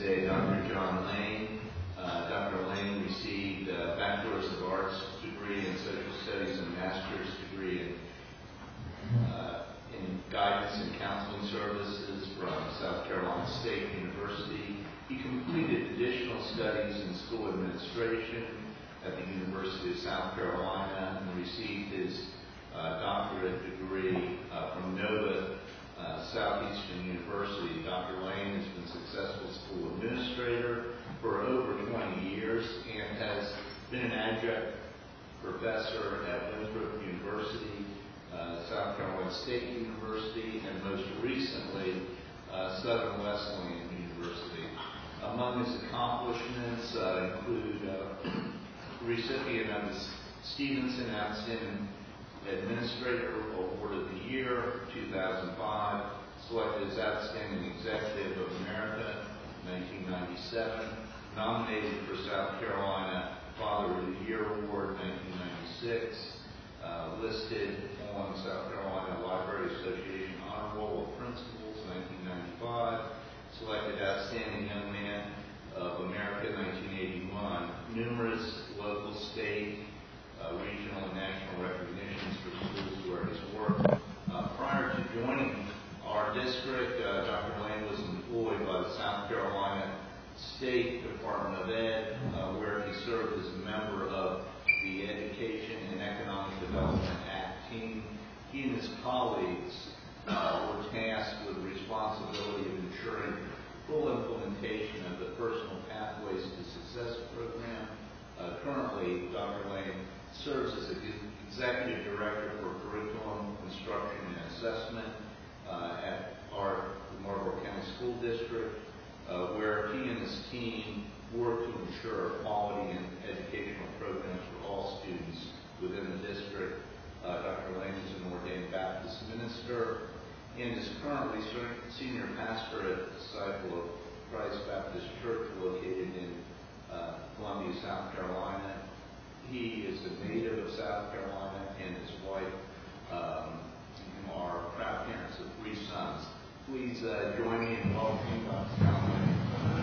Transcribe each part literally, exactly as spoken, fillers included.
today Doctor John Lane. Uh, Doctor Lane received a Bachelor's of Arts degree in Social Studies and a Master's degree in, uh, in Guidance and Counseling Services from South Carolina State University. He completed additional studies in school administration at the University of South Carolina and received his uh, doctorate degree uh, from Nova uh, Southeastern University. Doctor Lane has been a successful school administrator for over twenty years and has been an adjunct professor at Winthrop University, uh, South Carolina State University, and most recently uh, Southern Wesleyan University. Among his accomplishments uh, include uh, recipient of the Stevenson Outstanding Administrator Award of the Year, two thousand five, selected as Outstanding Executive of America, nineteen ninety-seven, nominated for South Carolina Father of the Year Award, nineteen ninety-six, uh, listed on South Carolina Library Association Honor Roll of Principals, nineteen ninety-five, selected Outstanding Young Man of America, nineteen eighty-one, numerous local, state, uh, regional, and national recognitions for schools where he's worked. Uh, prior to joining our district, uh, Doctor Lane was employed by the South Carolina State Department of Ed, uh, where he served as a member of the Education and Economic Development Act team. He and his colleagues uh, were tasked with the responsibility of ensuring full implementation of the Personal Pathways to Success program. Uh, currently, Doctor Lane serves as Executive Director for Curriculum, Instruction, and Assessment uh, at our Marlboro County School District, uh, where he and his team work to ensure quality in educational programs for all students within the district. Uh, Doctor Lane is an ordained Baptist minister and is currently senior pastor at Disciple of Christ Baptist Church located in uh, Columbia, South Carolina. He is a native of South Carolina, and his wife um, are proud parents of three sons. Please uh, join me in welcoming Doctor John Lane.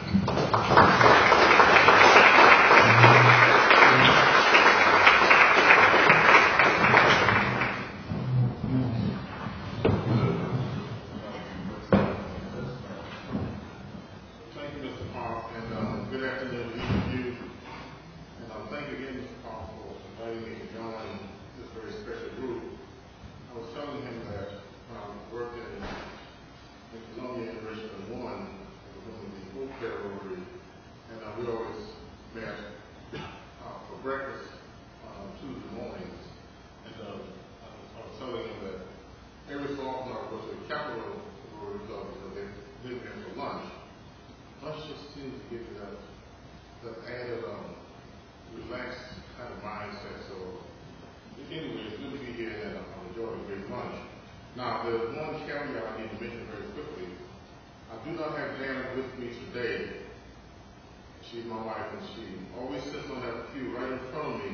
Now, there's one caveat I need to mention very quickly. I do not have Janet with me today. She's my wife, and she always sits on that pew right in front of me.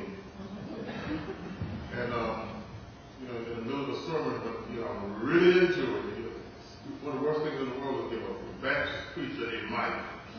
And, um, you know, in the middle of a sermon, but, you know, I'm really into it. You know, one of the worst things in the world is to give a Baptist preacher a mic.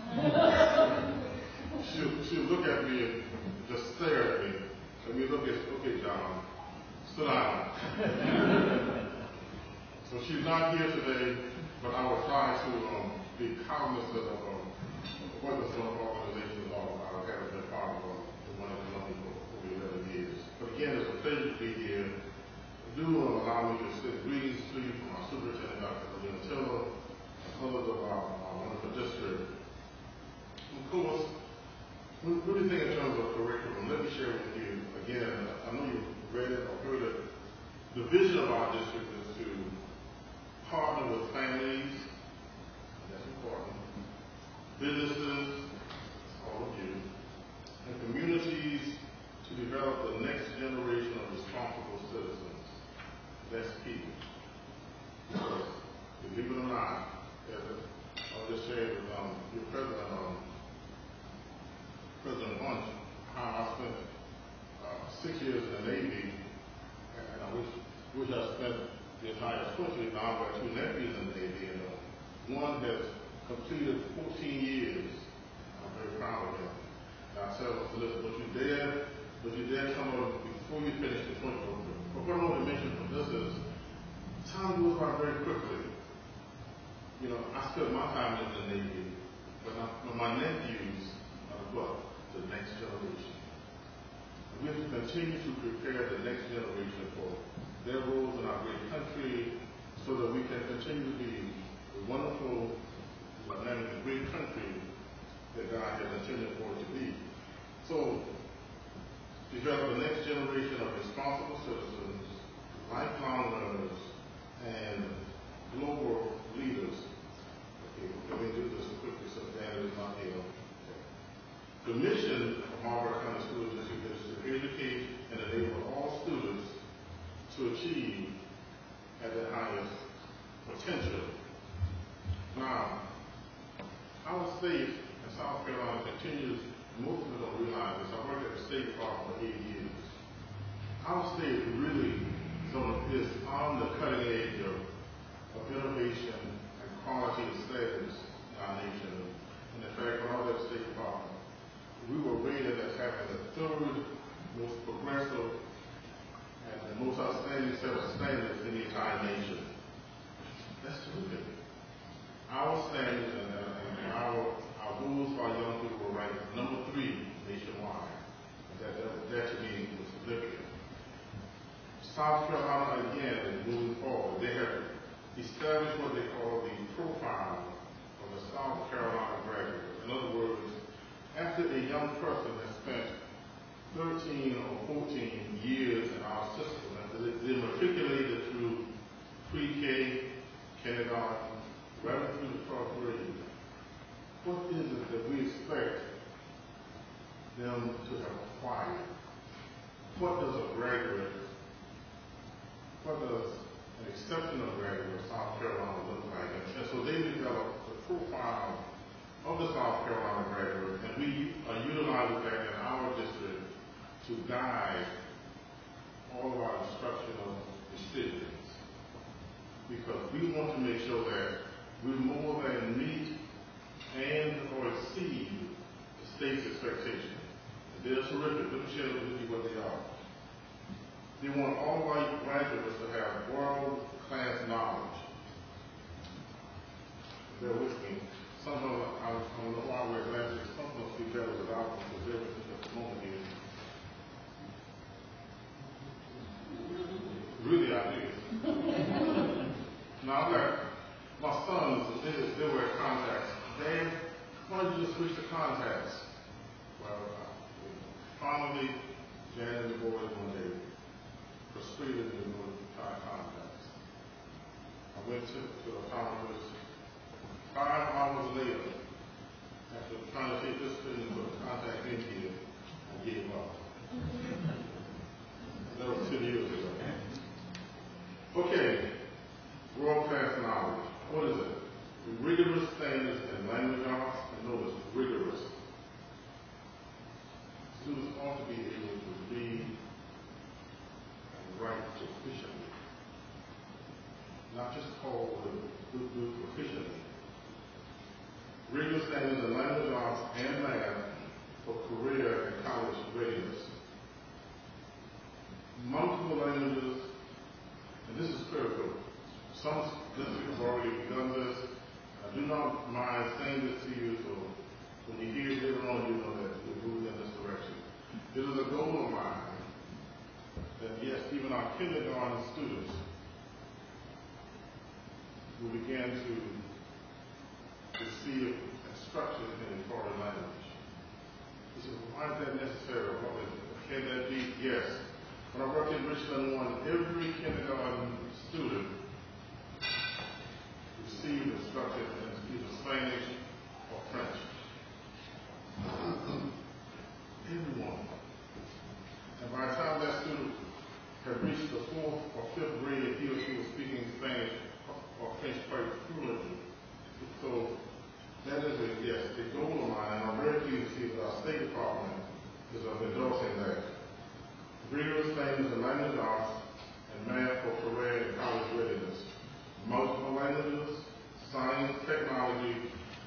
she'll, she'll look at me and just stare at me. Let me look at, okay, John, sit down. So she's not here today, but I will try to um, be cognizant of um, what the sort of organization is all about. I haven't been part of um, one of the company for over eleven years. But again, it's a pleasure to be here. Do um, allow me to send greetings to you from our superintendent, Doctor Leontillo, and others of our, our wonderful district. Of course, what do you think in terms of curriculum? Let me share with you again. I know you've read it or heard it. The vision of our district is to partner with families, that's important, businesses, all of you, and communities to develop the next generation of responsible citizens. That's key. Because, believe it or not, as I'll just share with um, your president, um, President Bunch, how I spent uh, six years in the Navy, and I wish, wish I spent the entire twenty. Now I've got two nephews in the Navy, and uh, one has completed fourteen years. I'm very proud of him. And I tell him, listen, don't you dare, don't you dare come over before you finish the twenty. But what I want to mention from this is, time goes by very quickly. You know, I spent my time in the Navy, but my, my nephews are what? The next generation. And we have to continue to prepare the next generation for their roles in our great country so that we can continue to be the wonderful, dynamic, great country that God has intended for it to be. So, develop the next generation of responsible citizens, lifelong learners, and global leaders. Okay, let me do this quickly so Dan is not here. Okay. The mission of Marlboro County School District is to educate and enable all students to achieve at their highest potential. Now, our state in South Carolina continues, most of them don't realize this, I worked at the State Department for eight years. Our state really is on, is on the cutting edge of, of innovation and quality and standards in our nation. And in fact, when I was at the State Department, we were rated as having the third most progressive and the most outstanding set of standards in the entire nation. That's terrific. Our standards and, uh, and our, our rules for our young people were ranked number three nationwide. That, that, that to me was significant. South Carolina, again, is moving forward. They have established what they call the profile of the South Carolina graduate. In other words, after a young person has spent thirteen or fourteen years in our system, and they're matriculated through pre-K, kindergarten, right through the twelfth grade, what is it that we expect them to have acquired? What does a graduate, what does an exceptional graduate of South Carolina look like? And, and so they developed the profile of the South Carolina graduate, and we are utilizing that in our district to guide all of our instructional decisions. Because we want to make sure that we more than meet and or exceed the state's expectations. And they're terrific. Let me share with you what they are. They want all of our graduates to have world-class knowledge. Bear with me. Somehow, I don't know why I wear glasses. Some of us be better without them, because bear with me at the moment here. Really, I do. Now, I've got my sons, they, they wear contacts. Dad, why don't you just switch to contacts? Well, uh, finally, Jan and the boys one day persuaded me to try contacts. I went to, to a conference. Five hours later, after trying to take this thing and put a contact in here, I gave up. That was ten years ago. Okay, world-class knowledge. What is it? Rigorous standards in language arts, and notice, rigorous. Students ought to be able to read and write proficiently. Not just call the good, good proficiently. Rigorous standards in language arts and math for career and college readiness. Multiple languages, and this is critical. Some districts have already done this. I do not mind saying this to you, so when you hear it later on, you know that we're moving in this direction. It is a goal of mine that, yes, even our kindergarten students will begin to receive instruction in a foreign language. You say, why is that necessary? What is, can that be? Yes. When I worked in Richland one, every kindergarten student received instruction in either Spanish or French. Everyone. And by the time that student had reached the fourth or fifth grade, he or she was speaking Spanish or French quite fluently. So that is a, yes, a goal of mine, and I'm very pleased to see that our State Department is endorsing that. Rigorous standards in language arts and math for career and college readiness. Multiple languages, science, technology,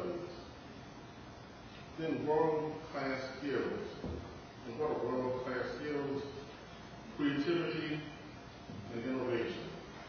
studies. Then world-class skills. And what are world-class skills? Creativity and innovation.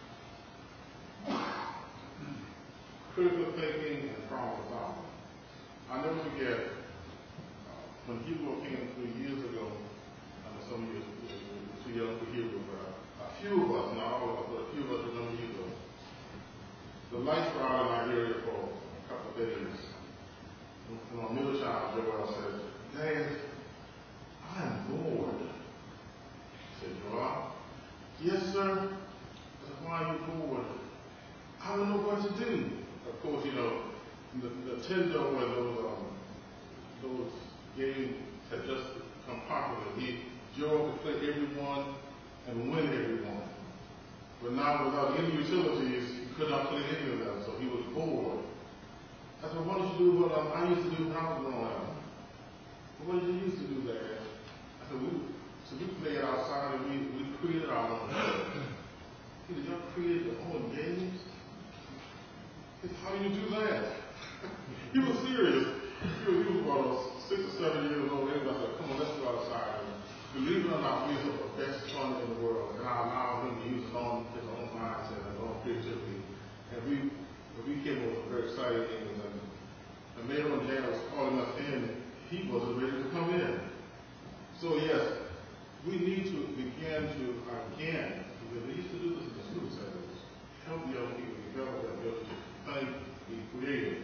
Critical thinking and problem solving. I never forget uh, when Hugo came three years ago. I know some of you are too young for Hugo, but a few of us, not all of us, but a few of us remember Hugo. The lights were out in our area for a couple of days. And my middle child, Joel, said, "Dad, I'm bored." I said, "Joel?" "Yes, sir." I said, "Why are you bored?" "I don't know what to do." Of course, you know, the, the Nintendo and those, um, those games had just become popular. He, Joel could play everyone and win everyone. But now without any utilities, he could not play any of them, so he was bored. I said, "What did you do what um, I used to do when I was growing up?" "What did you used to do, Dad?" I said, we, so we played outside and we, we created our own games. He said, "Y'all created your own games?" I said, "How do you do that?" He was serious. He was, he was about six or seven years old. Everybody said, "Come on, let's go outside." And believe it or not, we have the best fun in the world. And I allowed him to use his own, his own mindset and his own creativity. And we, when we came over, very excited. And, and, and later when Dad was calling us in, he wasn't ready to come in. So yes, we need to begin to, again, because we used to do this in the school settings, help young people develop their ability to think, be creative,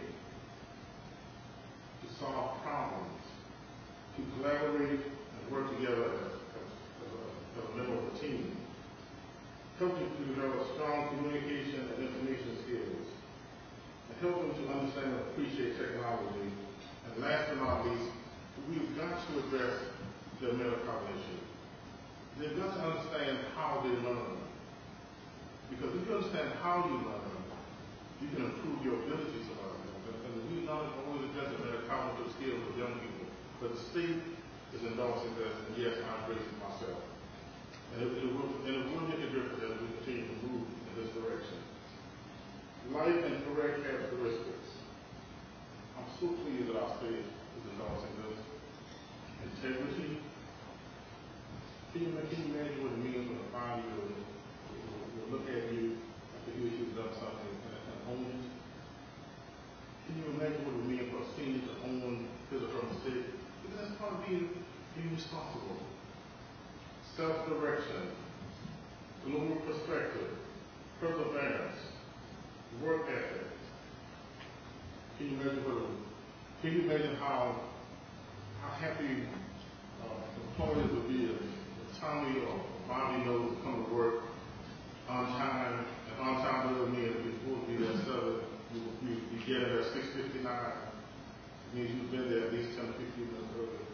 to solve problems, to collaborate and work together as, as, as, a, as a member of a team. Help them to develop strong communication and information skills. And help them to understand and appreciate technology. And last but not least, we've got to address their metacognition. They've got to understand how they learn. Because if you understand how you learn, you can improve your ability to learn. And we not always address the metacognitive skills of young people, but the state is endorsing that, and yes, I'm raising myself. And it, it, will, and it will make a difference as we continue to move in this direction. Life and correct characteristics. I'm so pleased that our state is endorsing this. Integrity. Can you, can you imagine what it means when a five-year-old will, will look at you after he or she's done something and, and own it? Can you imagine what it would mean for a senior to own his or her mistake? Because that's part of being, being responsible. Self-direction, global perspective, perseverance, work ethic. Can you imagine what it would, can you imagine how how happy uh, employers would be if Tommy or Bobby knows to come to work on time, and on time doesn't mean if you're supposed to be there at seven, you, you, you get it at six fifty-nine. It means you've been there at least ten or fifteen minutes early.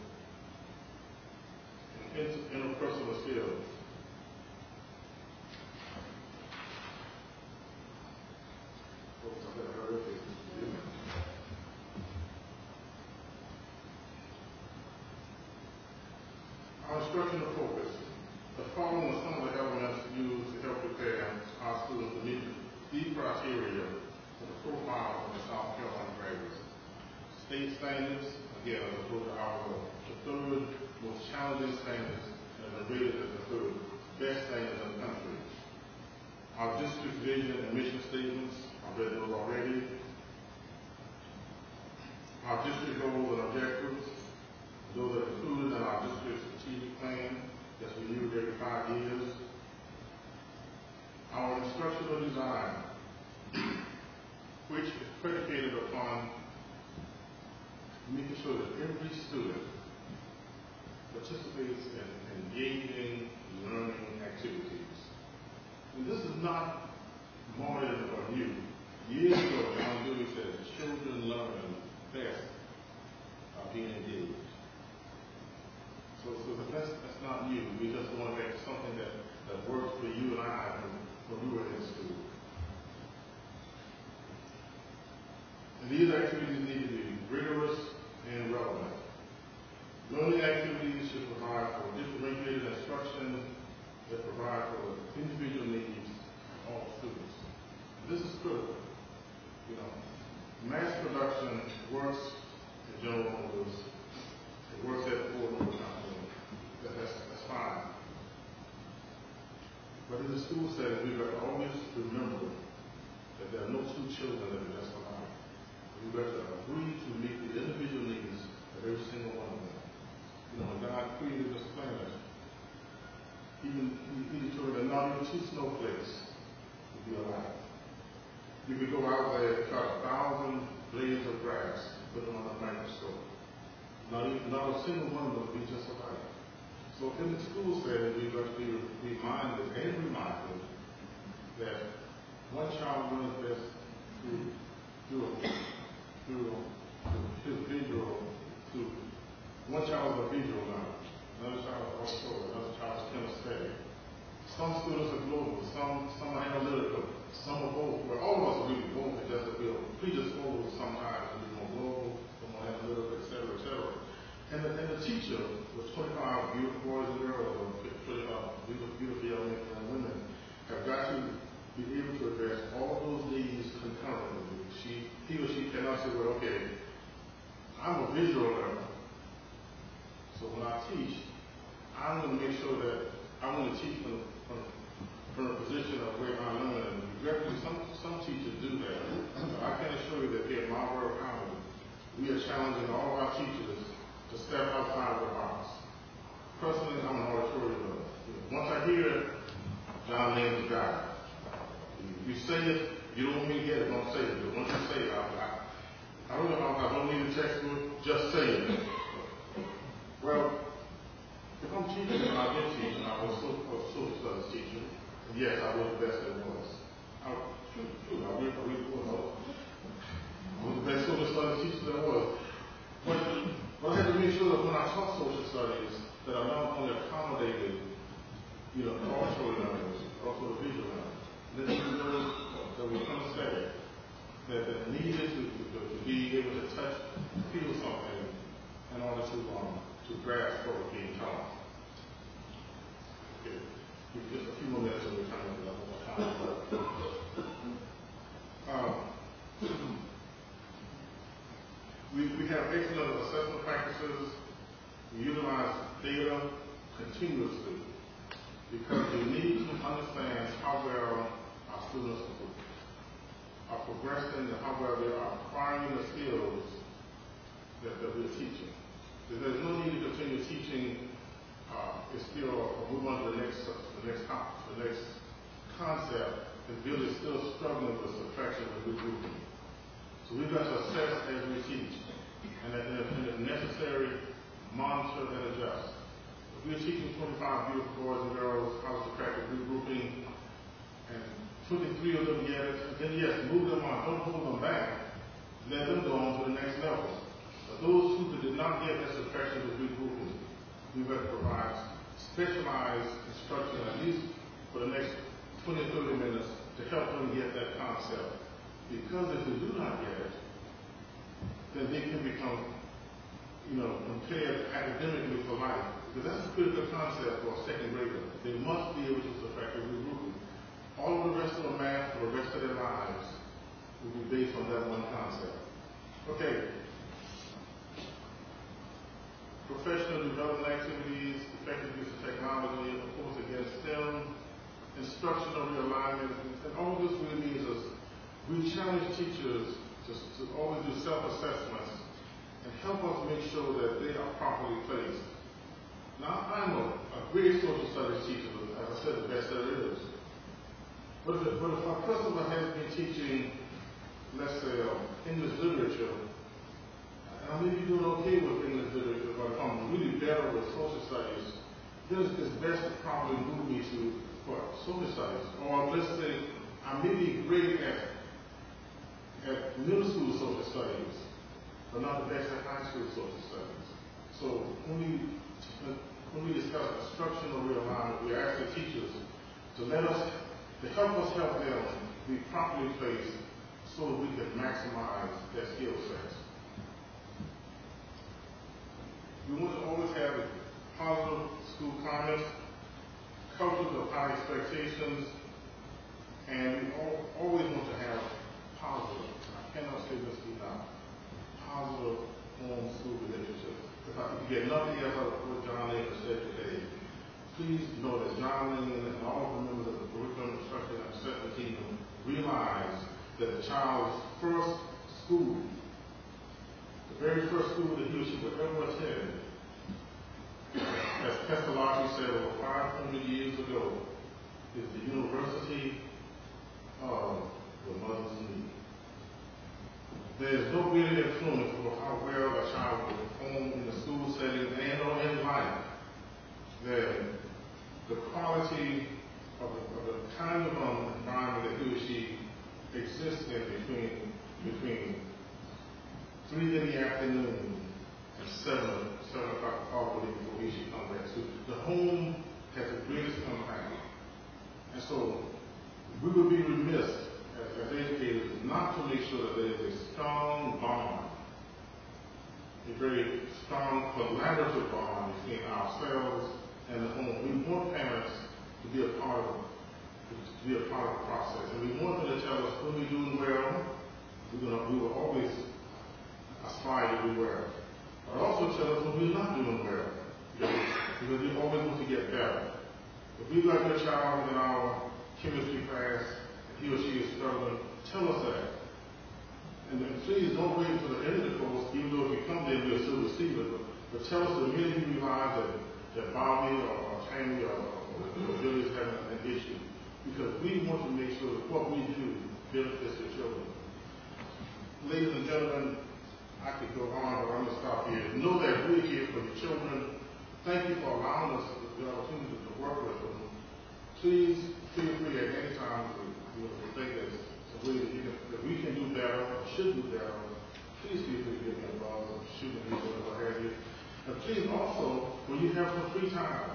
And interpersonal skills. Folks, I better hurry up here. Our instructional focus. The following are some of the elements used to help prepare our students to meet the criteria for the profile of the South Carolina graduates. State standards, again, as opposed to our goal. The third most challenging standards and are rated as the third best standards in the country. Our district vision and mission statements, I've read those already. Our district goals and objectives, those are included in our district strategic plan that's renewed every five years. Our instructional design, which is predicated upon making sure that every student participates in engaging learning activities. And this is not modern or new. Years ago, John Dewey said, children learn best by being engaged. So, so that's, that's not new. We just want to make something that, that works for you and I when, when we were in school. And these activities need to be rigorous and relevant. Learning activities should provide for differentiated instruction that provide for individual needs of all students. This is critical. You know, mass production work General Motors, that works at the Ford Motor Company. That, that's, that's fine. But in the school setting, we've got to always remember that there are no two children that are just alike. We've got to agree to meet the individual needs of every single one of them. You know, when God created this planet, even he determined that not even two snowflakes would be alike. You could go out there and cut a thousand blades of grass, put them on a microscope. Not, even, not a single one of them would be just alike. So in the school setting, we've got to be reminded and reminded that one child learns best through, through, through, through visual, through one child is a visual learner, another child is auditory, another child is kinesthetic. Some students are global, some some are analytical, some are both. Well, all of us are really both. It just that we're predisposed sometimes to be more global, more analytical, et cetera, et cetera. And the, and the teacher with twenty-five beautiful boys and girls, or twenty-five beautiful, beautiful young men and women, have got to be able to address all those needs concurrently. She, he or she cannot say, well, okay, I'm a visual learner, so when I teach, I'm going to make sure that I'm going to teach from, from, from a position of where I'm learning. Regretfully, some, some teachers do that. So I can assure you that here at Marlboro County, we are challenging all of our teachers to step outside of the box. Personally, I'm an auditory learner. Once I hear John Lane's guy, if you say it, you don't want me to get it, don't say it. But once you say it, I, I, I don't know, I don't need a textbook, just say it. Well, if I'm teaching, and I've been teaching, I was a social studies teacher, and yes, I was the best there was. I, true, true, I really, I really was. I was the best social studies teacher there was. But, but I had to make sure that when I taught social studies, that I not only accommodated, you know, auditory learners, also the visual learners. Listening to those that were kinesthetic, that, that needed to, to, to be able to touch, feel something in order to um, to grasp what was being taught. Okay, just a few more minutes and we're trying to get up more time. Um, we, we have excellent assessment practices. We utilize data continuously because we need to understand how well our students are progressing and how well they are acquiring the skills that, that we're teaching. There's no need to continue teaching uh, a skill or move on to the next, the next, the next concept if really still struggling with subtraction and regrouping. So we've got to assess as we teach, and if necessary, monitor and adjust. If we're teaching twenty-five beautiful boys and girls how to practice regrouping, and twenty-three of them get it, then yes, move them on, don't hold them back, let them go on to the next level. But those who did not get that subtraction with regrouping, we better provide specialized instruction at least for the next twenty, thirty minutes to help them get that concept. Because if they do not get it, then they can become, you know, prepared academically for life. Because that's a critical concept for a second grader. They must be able to subtract and regrouping. All of the rest of the math for the rest of their lives will be based on that one concept. Okay. Professional development activities, effective use of technology, of course, again, STEM, instructional realignment, and all this really means is we challenge teachers to, to always do self-assessments and help us make sure that they are properly placed. Now, I'm a, a great social studies teacher, as I said, the best there is. But if, but if our customer has been teaching, let's say, uh, English literature, and I may be doing okay with English literature, but if I'm really better with social studies, then it's best to probably move me to what, social studies. Or let's say I may be great at, at middle school social studies, but not the best at high school social studies. So when we, when we discuss instructional realignment, we ask the teachers to let us, to help us help them be properly placed so that we can maximize their skill sets. We want to always have a positive school climate, cultures of high expectations, and we all, always want to have positive, I cannot say this enough, positive home get nothing else out of what John Lane has said today, please know that John Lane and all the members of the curriculum instruction and assessment team realize that the child's first school, the very first school that he or she would ever attend, as Pestalozzi said over five hundred years ago, is the University of the Mother's Knee. There is no greater influence for how well a child will perform in the school setting and or in life than the quality of the, of the kind of um, environment that he or she exists in between between three in the afternoon and seven seven o'clock probably before he should come back. So the home has the greatest impact. And so we would be remiss as, as educators not to make sure that there is a strong bond, a very strong collaborative bond between ourselves and the home. We want parents to be a part of to be a part of the process. And we want them to tell us when we're doing well, we're gonna, we will always aspire to do well. But also tell us when we're not doing well, because, because we always want to get better. If we like a child in our chemistry class, and he or she is struggling, tell us that. And then please don't wait until the end of the course, even though if you come there, we'll still receive it, but, but tell us the minute you realize that, that Bobby or, or Tammy or, or, or Billy is having an issue. Because we want to make sure that what we do benefits the children. Ladies and gentlemen, I could go on, but I'm going to stop here. Know that we're here for your children. Thank you for allowing us the opportunity to work with them. Please feel free at any time to, you know, to think that that we can do better or should do better. Please feel free to give me a buzz or shoot me or what have you. And please also, when you have some free time,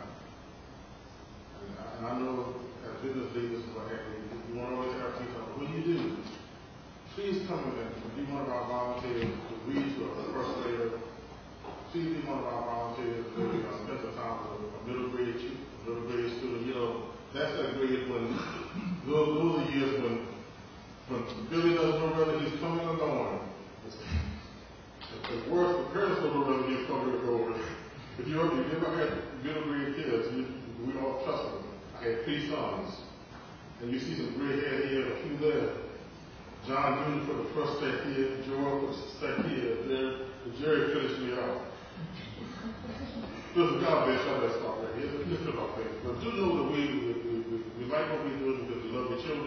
and I, and I know as business leaders and what have you, you want to always have free time, but when you do, please come in and be one of our volunteers to read to a first grader. Please be one of our volunteers to maybe uh, spend some time with a middle grade, a middle grade student. You know, that's that grade when those, those are years when when Billy doesn't know whether he's coming or going. It's, it's worse for parents don't know whether he's coming or going. If you ever, if you ever had middle grade kids, you, we all trust them. I had three sons, and you see some gray hair here and a few there. John Junior for the first set here, George for the second here, Jerry, Jerry finished me off. Listen, God bless y'all, let's stop right here. Let's talk about things. But do know that we, we, we, we like what we do because we love the children.